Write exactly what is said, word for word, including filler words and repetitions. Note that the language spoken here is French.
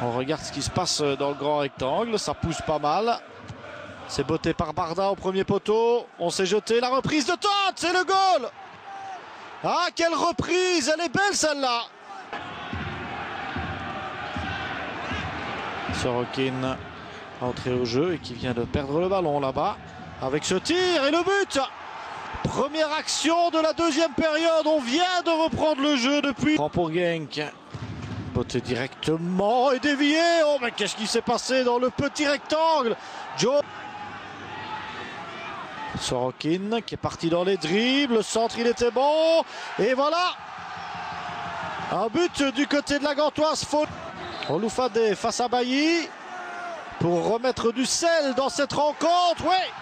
On regarde ce qui se passe dans le grand rectangle. Ça pousse pas mal. C'est botté par Barda au premier poteau. On s'est jeté. La reprise de Todd. C'est le goal. Ah, quelle reprise. Elle est belle celle-là. Sorokin entré au jeu et qui vient de perdre le ballon là-bas. Avec ce tir et le but. Première action de la deuxième période. On vient de reprendre le jeu depuis. Prend pour Genk. Botté directement et dévié. Oh, mais qu'est-ce qui s'est passé dans le petit rectangle? Joe. Sorokin qui est parti dans les dribbles. Le centre, il était bon. Et voilà. Un but du côté de la Gantoise. Faute. Oloufadé face à Bailly. Pour remettre du sel dans cette rencontre. Oui.